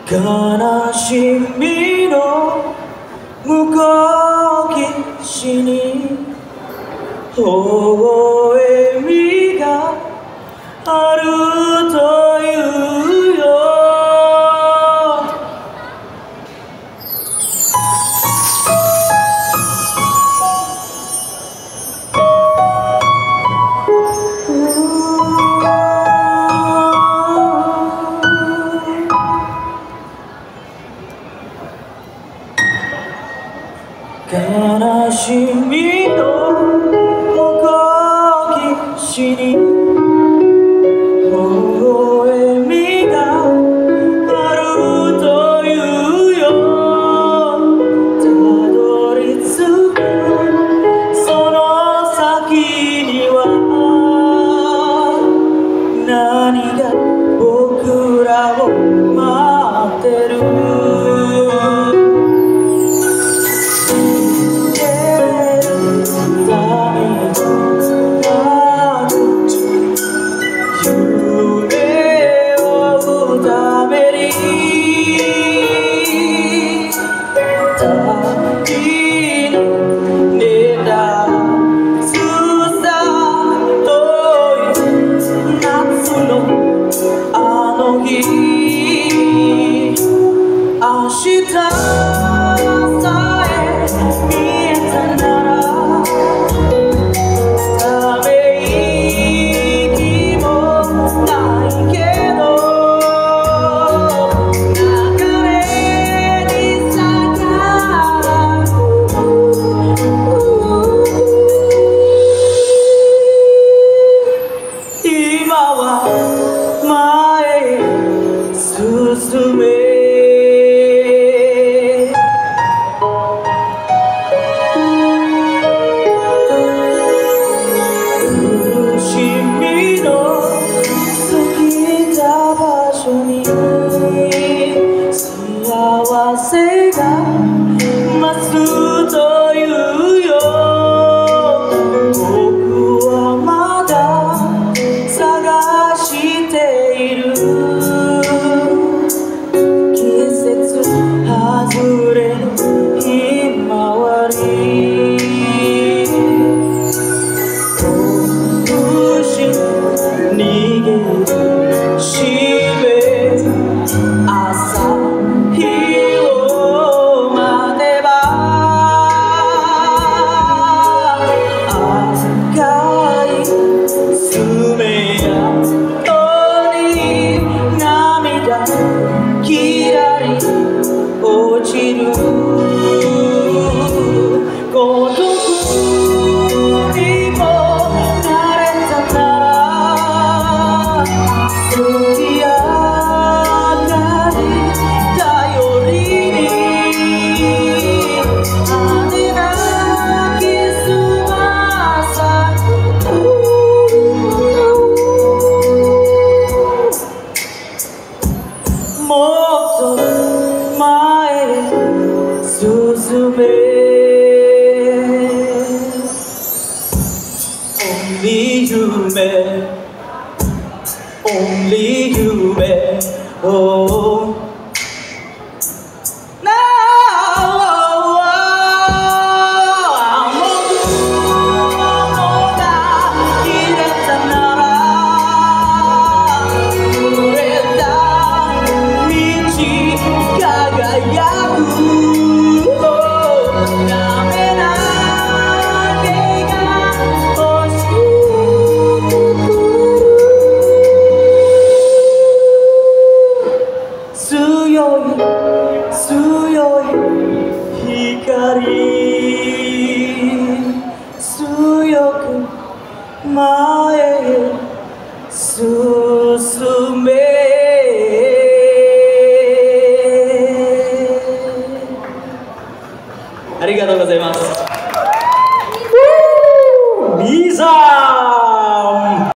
悲しみの向こう岸に微笑みがあるというよ。悲しみの向こう岸に微笑みがあるというよ。たどり着くその先には何が僕らを待ってる。明日さえ見えたならため息もないけど流れに逆らう今は前へ進め幸せが待つというよ。僕はまだ探している。季節外れのひまわり拳逃げるしめ朝きらり落ちる孤独にもなれたなら月明かり頼りに羽なき翼もっと前へ進め Only 夢 Only 夢 Oh強い光強く前へ進めありがとうございます。